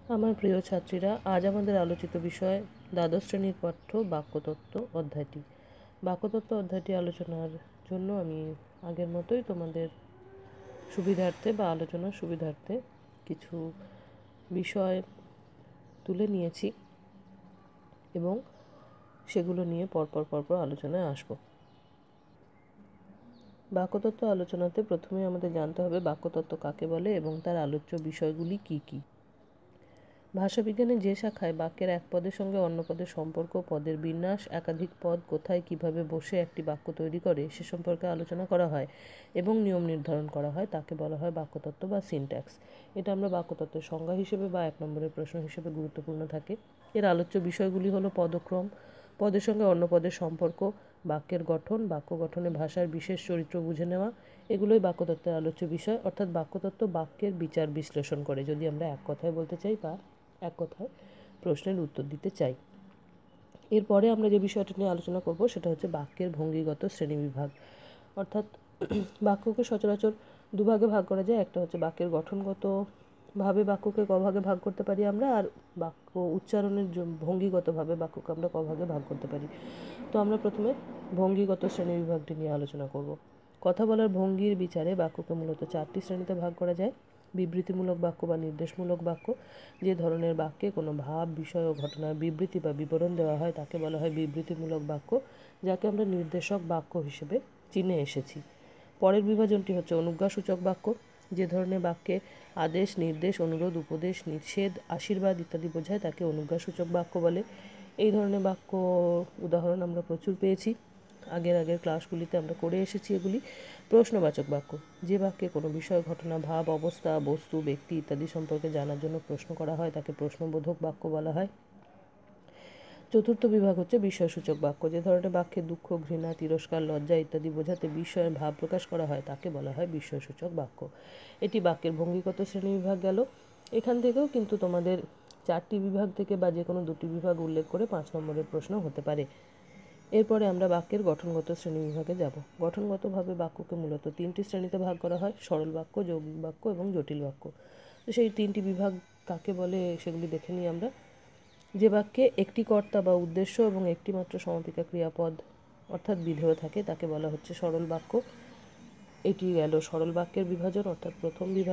আমার প্রিয় ছাত্রীরা, আজ আমাদের আলোচিত বিষয় দ্বাদশ শ্রেণীর পাঠ্য বাক্যতত্ত্ব অধ্যায়টি। বাক্যতত্ত্ব অধ্যায়টি আলোচনার জন্য আমি আগের মতোই তোমাদের সুবিধার্থে বা আলোচনার সুবিধার্থে কিছু বিষয় তুলে নিয়েছি এবং সেগুলো নিয়ে পরপর আলোচনায় আসব। বাক্যতত্ত্ব আলোচনাতে প্রথমে আমাদের জানতে হবে বাক্যতত্ত্ব কাকে বলে এবং তার আলোচ্য বিষয়গুলি কী কী। ভাষাবিজ্ঞানের যে শাখায় বাক্যের এক পদের সঙ্গে অন্য পদের সম্পর্ক, পদের বিন্যাস, একাধিক পদ কোথায় কিভাবে বসে একটি বাক্য তৈরি করে সে সম্পর্কে আলোচনা করা হয় এবং নিয়ম নির্ধারণ করা হয় তাকে বলা হয় বাক্যতত্ত্ব বা সিনট্যাক্স। এটা আমরা বাক্যতত্ত্বের সংজ্ঞা হিসেবে বা 1 নম্বরের প্রশ্ন হিসেবে গুরুত্বপূর্ণ থাকে। এর আলোচ্য বিষয়গুলি হলো পদক্রম, পদের সঙ্গে অন্য পদের সম্পর্ক, বাক্যের গঠন, বাক্য গঠনে ভাষার বিশেষ চরিত্র বুঝে নেওয়া। এগুলোই বাক্যতত্ত্বের আলোচ্য বিষয়, অর্থাৎ বাক্যতত্ত্ব বাক্যের বিচার বিশ্লেষণ করে, যদি আমরা এক কথায় বলতে চাই বা এক কথায় প্রশ্নের উত্তর দিতে চাই। এরপরে আমরা যে বিষয়টা নিয়ে আলোচনা করব সেটা হচ্ছে বাক্যের ভঙ্গিগত শ্রেণীবিভাগ। অর্থাৎ বাক্যকে সচরাচর দুভাগে ভাগ করা যায়। একটা হচ্ছে বাক্যের গঠনগতভাবে বাক্যকে কভাগে ভাগ করতে পারি আমরা, আর বাক্য উচ্চারণের ভঙ্গিগতভাবে বাক্যকে আমরা কভাগে ভাগ করতে পারি। তো আমরা প্রথমে ভঙ্গিগত শ্রেণীবিভাগটি নিয়ে আলোচনা করব। কথা বলার ভঙ্গির বিচারে বাক্যকে মূলত 4টি শ্রেণীতে ভাগ করা যায়। বিবৃতিমূলক বাক্য বা নির্দেশমূলক বাক্য। যে ধরনের বাক্যে কোনো ভাব, বিষয় ও ঘটনার বিবৃতি বা বিবরণ দেওয়া হয় তাকে বলা হয় বিবৃতিমূলক বাক্য, যাকে আমরা নির্দেশক বাক্য হিসেবে চিনে এসেছি। পরের বিভাজনটি হচ্ছে অনুজ্ঞাসূচক বাক্য। যে ধরনের বাক্যে আদেশ, নির্দেশ, অনুরোধ, উপদেশ, নিষেধ, আশীর্বাদ ইত্যাদি বোঝায় তাকে অনুজ্ঞাসূচক বাক্য বলে। এই ধরনের বাক্য উদাহরণ আমরা প্রচুর পেয়েছি, আগের ক্লাসগুলিতে আমরা করে এসেছি এগুলি। প্রশ্নবাচক বাক্য। যে বাক্যে কোনো বিষয়, ঘটনা, ভাব, অবস্থা, বস্তু, ব্যক্তি ইত্যাদি সম্পর্কে জানার জন্য প্রশ্ন করা হয় তাকে প্রশ্নবোধক বাক্য বলা হয়। চতুর্থ বিভাগ হচ্ছে বিস্ময়সূচক বাক্য। যে ধরনের বাক্যে দুঃখ, ঘৃণা, তিরস্কার, লজ্জা ইত্যাদি বোঝাতে বিস্ময়ের ভাব প্রকাশ করা হয় তাকে বলা হয় বিস্ময়সূচক বাক্য। এটি বাক্যের ভঙ্গিগত শ্রেণীবিভাগ গেল। এখান থেকেও কিন্তু তোমাদের 4টি বিভাগ থেকে বা যে কোনো 2টি বিভাগ উল্লেখ করে 5 নম্বরের প্রশ্ন হতে পারে। এরপরে আমরা বাক্যের গঠনগত শ্রেণীবিভাগে যাব। গঠনগতভাবে বাক্যকে মূলত 3টি শ্রেণীতে ভাগ করা হয়: সরল বাক্য, যৌগিক বাক্য এবং জটিল বাক্য। তো সেই 3টি বিভাগ কাকে বলে সেগুলি দেখে নিই আমরা। যে বাক্যে একটি কর্তা বা উদ্দেশ্য এবং একটি মাত্র সমাপিকা ক্রিয়াপদ অর্থাৎ বিধেয় থাকে তাকে বলা হচ্ছে সরল বাক্য। এটি গেল সরল বাক্যের বিভাজন, অর্থাৎ প্রথম বিভাজন।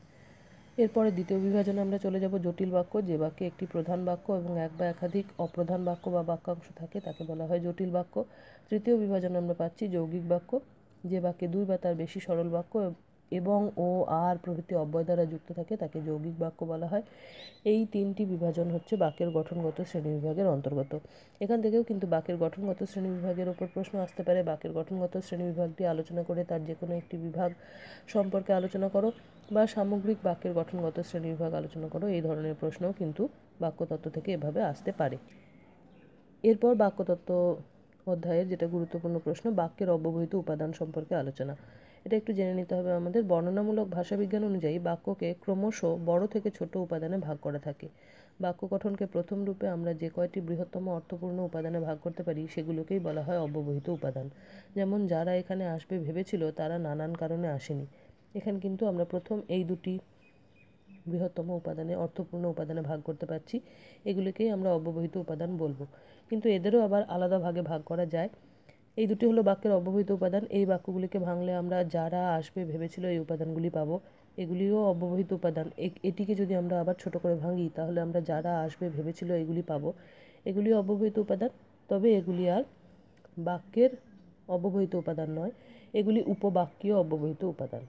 এরপরে দ্বিতীয় বিভাজনে আমরা চলে যাব জটিল বাক্য। যে বাক্যে একটি প্রধান বাক্য এবং এক বা একাধিক অপ্রধান বাক্য বা বাক্যাংশ থাকে তাকে বলা হয় জটিল বাক্য। তৃতীয় বিভাজনে আমরা পাচ্ছি যৌগিক বাক্য। যে বাক্যে 2 বা তার বেশি সরল বাক্য এবং ও আর প্রভৃতি অব্যয় দ্বারা যুক্ত থাকে তাকে যৌগিক বাক্য বলা হয়। এই 3টি বিভাজন হচ্ছে বাক্যের গঠনগত শ্রেণীবিভাগের অন্তর্গত। এখান থেকেও কিন্তু বাক্যের গঠনগত শ্রেণীবিভাগের ওপর প্রশ্ন আসতে পারে। বাক্যের গঠনগত শ্রেণীবিভাগটি আলোচনা করে তার যে কোনো একটি বিভাগ সম্পর্কে আলোচনা করো বা সামগ্রিক বাক্যের গঠনগত শ্রেণীবিভাগ আলোচনা করো, এই ধরনের প্রশ্নও কিন্তু বাক্যতত্ত্ব থেকে এভাবে আসতে পারে। এরপর বাক্যতত্ত্ব অধ্যায়ের যেটা গুরুত্বপূর্ণ প্রশ্ন, বাক্যের অব্যবহৃত উপাদান সম্পর্কে আলোচনা। এটা একটু জেনে নিতে হবে আমাদের। বর্ণনামূলক ভাষাবিজ্ঞান অনুযায়ী বাক্যকে ক্রমশ বড় থেকে ছোট উপাদানে ভাগ করা থাকে। বাক্য গঠনকে প্রথম রূপে আমরা যে কয়টি বৃহত্তম অর্থপূর্ণ উপাদানে ভাগ করতে পারি সেগুলোকেই বলা হয় অব্যবহৃত উপাদান। যেমন যারা এখানে আসবে ভেবেছিল তারা নানান কারণে আসেনি। এখানে কিন্তু আমরা প্রথম এই 2টি বৃহত্তম উপাদানে, অর্থপূর্ণ উপাদানে ভাগ করতে পারছি, এগুলিকেই আমরা অব্যবহৃত উপাদান বলবো। কিন্তু এদেরও আবার আলাদা ভাগে ভাগ করা যায়। এই 2টি হলো বাক্যের অব্যবহৃত উপাদান। এই বাক্যগুলিকে ভাঙলে আমরা যারা আসবে ভেবেছিল এই উপাদানগুলি পাবো, এগুলিও অব্যবহৃত উপাদান। এটিকে যদি আমরা আবার ছোট করে ভাঙি তাহলে আমরা যারা আসবে ভেবেছিল এগুলি পাবো, এগুলি অব্যবহৃত উপাদান। তবে এগুলি আর বাক্যের অব্যবহৃত উপাদান নয়, এগুলি উপবাক্যীয় অব্যবহৃত উপাদান।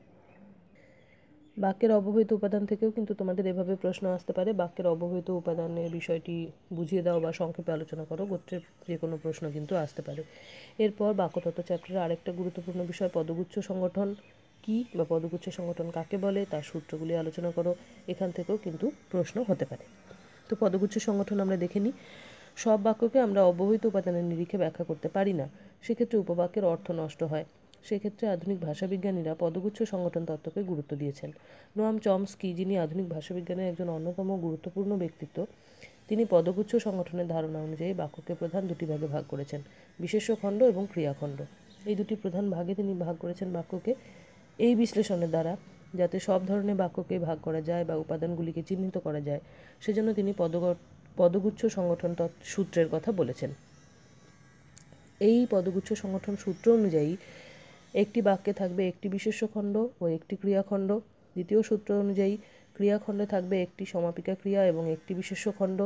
বাক্যের অব্যবহৃত উপাদান থেকেও কিন্তু তোমাদের এভাবে প্রশ্ন আসতে পারে, বাক্যের অব্যবহৃত উপাদানের বিষয়টি বুঝিয়ে দাও বা সংক্ষেপে আলোচনা করো, গোত্রের যে কোনো প্রশ্ন কিন্তু আসতে পারে। এরপর বাক্যতত্ত্ব চ্যাপ্টারের আরেকটা গুরুত্বপূর্ণ বিষয় পদগুচ্ছ সংগঠন কি বা পদগুচ্ছ সংগঠন কাকে বলে তার সূত্রগুলি আলোচনা করো। এখান থেকেও কিন্তু প্রশ্ন হতে পারে। তো পদগুচ্ছ সংগঠন আমরা দেখে নিই। সব বাক্যকে আমরা অব্যবহৃত উপাদানের নিরিখে ব্যাখ্যা করতে পারি না, সেক্ষেত্রে উপবাক্যের অর্থ নষ্ট হয়। সেক্ষেত্রে আধুনিক ভাষাবিজ্ঞানীরা পদগুচ্ছ সংগঠন তত্ত্বকে গুরুত্ব দিয়েছেন। নোয়াম চমস্কি, যিনি আধুনিক ভাষাবিজ্ঞানের একজন অন্যতম গুরুত্বপূর্ণ ব্যক্তিত্ব, তিনি পদগুচ্ছ সংগঠনের ধারণা অনুযায়ী বাক্যকে প্রধান 2টি ভাগে ভাগ করেছেন: বিশেষ্য খণ্ড এবং ক্রিয়াখণ্ড। এই 2টি প্রধান ভাগে তিনি ভাগ করেছেন বাক্যকে। এই বিশ্লেষণের দ্বারা যাতে সব ধরনের বাক্যকে ভাগ করা যায় বা উপাদানগুলিকে চিহ্নিত করা যায়, সেজন্য তিনি পদগুচ্ছ সংগঠন সূত্রের কথা বলেছেন। এই পদগুচ্ছ সংগঠন সূত্র অনুযায়ী একটি বাক্যে থাকবে একটি বিশেষ্য খণ্ড ও একটি ক্রিয়াখণ্ড। দ্বিতীয় সূত্র অনুযায়ী ক্রিয়াখণ্ডে থাকবে একটি সমাপিকা ক্রিয়া এবং একটি বিশেষ্য খণ্ড।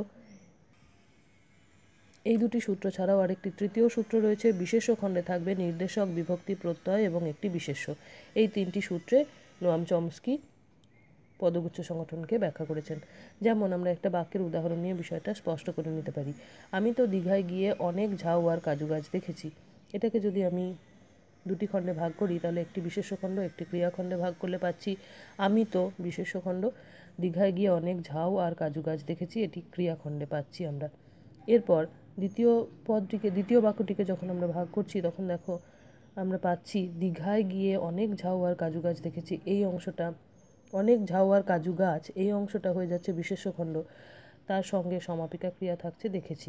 এই দুটি সূত্র ছাড়াও আরেকটি তৃতীয় সূত্র রয়েছে। বিশেষ্য খণ্ডে থাকবে নির্দেশক, বিভক্তি, প্রত্যয় এবং একটি বিশেষ্য। এই তিনটি সূত্রে নোয়াম চমস্কি পদগুচ্ছ সংগঠনকে ব্যাখ্যা করেছেন। যেমন আমরা একটা বাক্যের উদাহরণ নিয়ে বিষয়টা স্পষ্ট করে নিতে পারি। আমি তো দীঘায় গিয়ে অনেক ঝাউ আর কাজু গাছ দেখেছি। এটাকে যদি আমি দুটি খণ্ডে ভাগ করি তাহলে একটি বিশেষ্য খণ্ড একটি ক্রিয়াখণ্ডে ভাগ করলে পাচ্ছি আমি তো বিশেষ্য খণ্ড, দীঘায় গিয়ে অনেক ঝাউ আর কাজু গাছ দেখেছি, এটি ক্রিয়াখণ্ডে পাচ্ছি আমরা। এরপর দ্বিতীয় বাক্যটিকে যখন আমরা ভাগ করছি তখন দেখো আমরা পাচ্ছি দীঘায় গিয়ে অনেক ঝাউ আর কাজু গাছ দেখেছি। এই অংশটা অনেক ঝাউ আর কাজু গাছ, এই অংশটা হয়ে যাচ্ছে বিশেষ্য খণ্ড, তার সঙ্গে সমাপিকা ক্রিয়া থাকছে দেখেছি।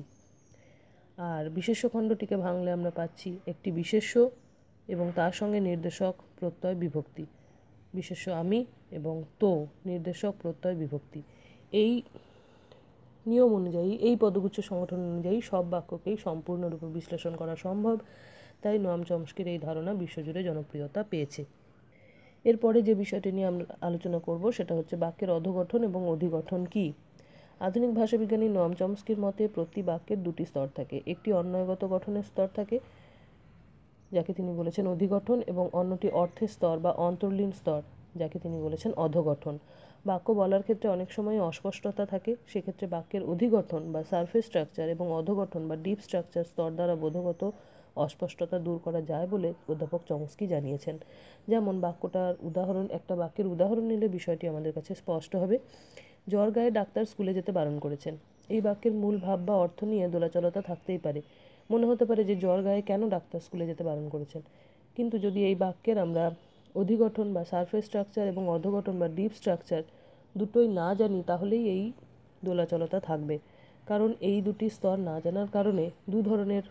আর বিশেষ্য খণ্ডটিকে ভাঙলে আমরা পাচ্ছি একটি বিশেষ্য এবং তার সঙ্গে নির্দেশক, প্রত্যয়, বিভক্তি। বিশেষ্য আমি এবং তো, নির্দেশক, প্রত্যয়, বিভক্তি। এই নিয়ম অনুযায়ী, এই পদগুচ্ছ সংগঠন অনুযায়ী সব বাক্যকেই সম্পূর্ণরূপে বিশ্লেষণ করা সম্ভব। তাই নোয়াম চমস্কির এই ধারণা বিশ্বজুড়ে জনপ্রিয়তা পেয়েছে। এরপরে যে বিষয়টি নিয়ে আমরা আলোচনা করব সেটা হচ্ছে বাক্যের অধগঠন এবং অধিগঠন কি। আধুনিক ভাষাবিজ্ঞানী নোয়াম চমস্কির মতে প্রতি বাক্যের দুটি স্তর থাকে। একটি অন্বয়গত গঠনের স্তর থাকে, যাকে তিনি বলেছেন অধিগঠন, এবং অন্যটি অর্থের স্তর বা অন্তর্লীন স্তর, যাকে তিনি বলেছেন অধগঠন। বাক্য বলার ক্ষেত্রে অনেক সময় অস্পষ্টতা থাকে, সেক্ষেত্রে বাক্যের অধিগঠন বা সারফেস স্ট্রাকচার এবং অধগঠন বা ডিপ স্ট্রাকচার স্তর দ্বারা বোধগত অস্পষ্টতা দূর করা যায় বলে অধ্যাপক চমস্কি জানিয়েছেন। যেমন একটা বাক্যের উদাহরণ নিলে বিষয়টি আমাদের কাছে স্পষ্ট হবে। জ্বর গায়ে ডাক্তার স্কুলে যেতে বারণ করেছেন। এই বাক্যের মূল ভাব বা অর্থ নিয়ে দোলাচলতা থাকতেই পারে। মনে হতে পারে যে জ্বর গায়ে কেন ডাক্তার স্কুলে যেতে বারণ করেছেন। কিন্তু যদি এই বাক্যের আমরা অধিগঠন বা সারফেস স্ট্রাকচার এবং অধগঠন বা ডিপ স্ট্রাকচার দুটোই না জানি তাহলেই এই দোলাচলতা থাকবে। কারণ এই দুটি স্তর না জানার কারণে দু ধরনের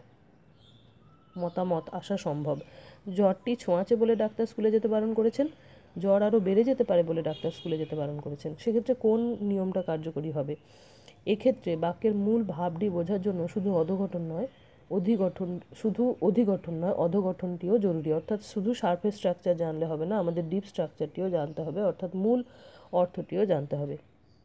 মতামত আসা সম্ভব। জ্বরটি ছোঁয়াচে বলে ডাক্তার স্কুলে যেতে বারণ করেছেন, জ্বর আরও বেড়ে যেতে পারে বলে ডাক্তার স্কুলে যেতে বারণ করেছেন। সেক্ষেত্রে কোন নিয়মটা কার্যকরী হবে? এক্ষেত্রে বাক্যের মূল ভাবটি বোঝার জন্য শুধু অধিগঠন নয়, অধগঠনটিও জরুরি। অর্থাৎ শুধু সারফেস স্ট্রাকচার জানলে হবে না, আমাদের ডিপ স্ট্রাকচারটিও জানতে হবে, অর্থাৎ মূল অর্থটিও জানতে হবে।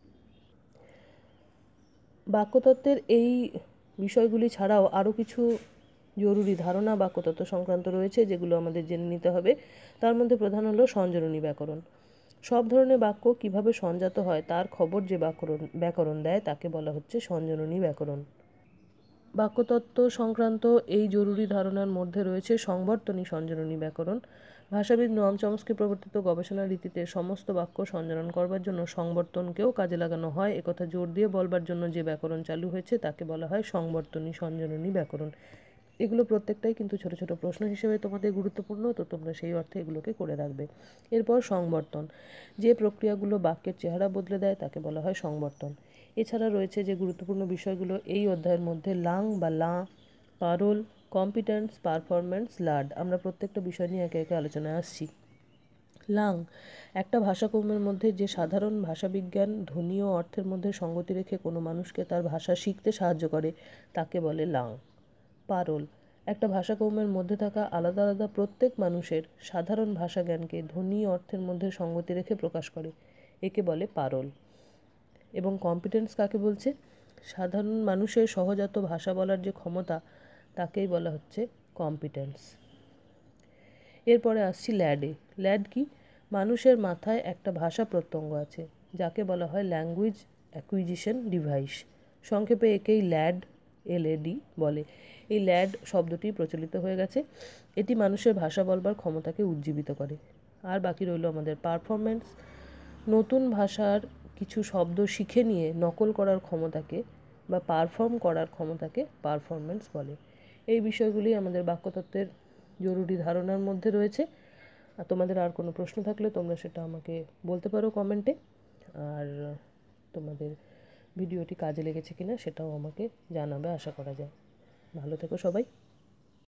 বাক্যতত্ত্বের এই বিষয়গুলি ছাড়াও আরও কিছু জরুরি ধারণা বাক্যতত্ত্ব সংক্রান্ত রয়েছে যেগুলো আমাদের জেনে নিতে হবে। তার মধ্যে প্রধান হলো সঞ্জরণী ব্যাকরণ। সব ধরনের বাক্য কিভাবে সঞ্জাত হয় তার খবর যে ব্যাকরণ দেয় তাকে বলা হচ্ছে সঞ্জরণী ব্যাকরণ। বাক্যতত্ত্ব সংক্রান্ত এই জরুরি ধারণার মধ্যে রয়েছে সংবর্তনী সঞ্জরণী ব্যাকরণ। ভাষাবিদ নোয়াম চমস্কি প্রবর্তিত গবেষণা রীতিতে সমস্ত বাক্য সঞ্চালন করবার জন্য সংবর্তনকেও কাজে লাগানো হয়, একথা জোর দিয়ে বলবার জন্য যে ব্যাকরণ চালু হয়েছে তাকে বলা হয় সংবর্তনী সঞ্জরণী ব্যাকরণ। এগুলো প্রত্যেকটাই কিন্তু ছোট ছোট প্রশ্ন হিসেবে তোমাদের গুরুত্বপূর্ণ, তো তোমরা সেই অর্থে এগুলোকে করে রাখবে। এরপর সংবর্তন, যে প্রক্রিয়াগুলো বাক্যের চেহারা বদলে দেয় তাকে বলা হয় সংবর্তন। এছাড়া রয়েছে যে গুরুত্বপূর্ণ বিষয়গুলো এই অধ্যায়ের মধ্যে লাং বা লা, পারোল, কম্পিটেন্স, পারফরম্যান্স, লাড। আমরা প্রত্যেকটা বিষয় নিয়ে একে একে আলোচনায় আসছি। লাং, একটা ভাষাকৌমের মধ্যে যে সাধারণ ভাষাবিজ্ঞান ধ্বনি ও অর্থের মধ্যে সঙ্গতি রেখে কোনো মানুষকে তার ভাষা শিখতে সাহায্য করে তাকে বলে লাং। পারোল, একটা ভাষাকৌমের মধ্যে থাকা আলাদা আলাদা প্রত্যেক মানুষের সাধারণ ভাষাজ্ঞানকে ধ্বনি অর্থের মধ্যে সঙ্গতি রেখে প্রকাশ করে, একে বলে পারোল। এবং কম্পিটেন্স কাকে বলছে? সাধারণ মানুষের সহজাত ভাষা বলার যে ক্ষমতা তাকেই বলা হচ্ছে কম্পিটেন্স। এরপরে আসছি ল্যাডে। ল্যাড কি? মানুষের মাথায় একটা ভাষা প্রত্যঙ্গ আছে যাকে বলা হয় ল্যাঙ্গুয়েজ অ্যাকুইজিশন ডিভাইস। সংক্ষেপে একেই LAD বলে। এই ল্যাড শব্দটি প্রচলিত হয়ে গেছে। এটি মানুষের ভাষা বলবার ক্ষমতাকে উজ্জীবিত করে। আর বাকি রইল আমাদের পারফরম্যান্স। নতুন ভাষার কিছু শব্দ শিখে নিয়ে নকল করার ক্ষমতাকে বা পারফর্ম করার ক্ষমতাকে পারফরম্যান্স বলে। এই বিষয়গুলি আমাদের বাক্যতত্ত্বের জরুরি ধারণার মধ্যে রয়েছে। আর তোমাদের আর কোনো প্রশ্ন থাকলে তোমরা সেটা আমাকে বলতে পারো কমেন্টে। আর তোমাদের ভিডিওটি কাজে লেগেছে কিনা সেটাও আমাকে জানাবে, আশা করা যায়। ভালো থেকো সবাই।